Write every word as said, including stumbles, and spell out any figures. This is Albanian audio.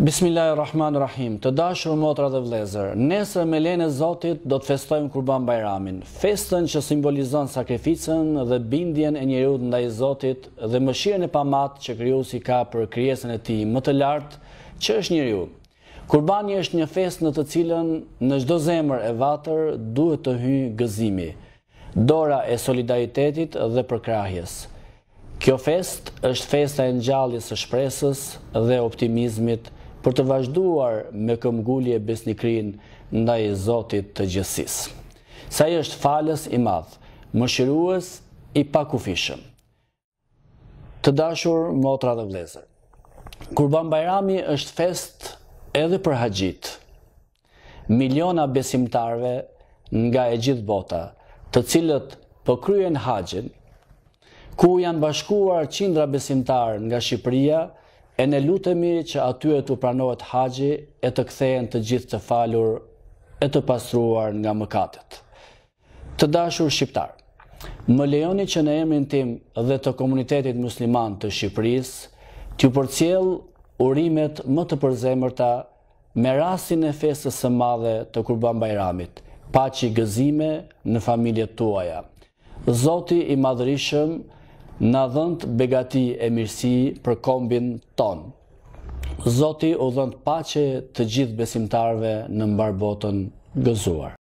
Bismillahirrahmanirrahim. Të dashur motra dhe vëllezër, nesër me lejen e Zotit do të festojmë Kurban Bajramin, festën që simbolizon sakrificën dhe bindjen e njeriu ndaj Zotit dhe mëshirën e pamatë që Krijuesi ka për krijesën e tij më të lartë, që është njeriu. Kurbani është një festë në të cilën në çdo zemër e vatër duhet të hyjë gëzimi, dora e solidaritetit dhe përkrahjes. Kjo festë është festa e ngjalljes së shpresës dhe optimizmit për të vazhduar me këmbgulje besnikrin ndaj Zotit të gjithësisë. Se ai është falës i madh, mëshirues i pakufishëm. Të dashur motra dhe vëllezër, Kurban Bajrami është festë edhe për haxhit. Miliona besimtarve nga e gjithë bota, të cilët po kryen haxhin, ku janë bashkuar qindra besimtarë nga Shqipëria, e ne lutemi që atyre të pranohet haxhi e të kthehen të gjithë të falur e të pastruar nga mëkatet. Të dashur shqiptar, më lejoni që në emrin tim dhe të komunitetit musliman të Shqipërisë t'ju përcjell urimet më të përzemërta me rastin e festës së madhe të Kurban Bajramit, paqi gëzime në familjet tuaja. Zoti i Madhërisëm na dhënë begati e mirësi për kombin ton. Zoti u dhënë paqe të gjithë besimtarëve në mbar botën gëzuar.